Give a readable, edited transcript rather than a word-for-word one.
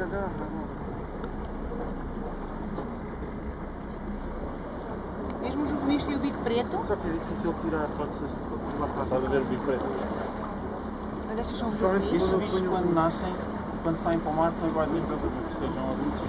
agarra. Mesmo os juvenis têm o bico preto? Só que é difícil tirar a foto se lá para Estás a ver o bico preto? Mas estas são Estes juvenis? bichos quando nascem, quando saem para o mar, são iguais a todos os que estejam adultos.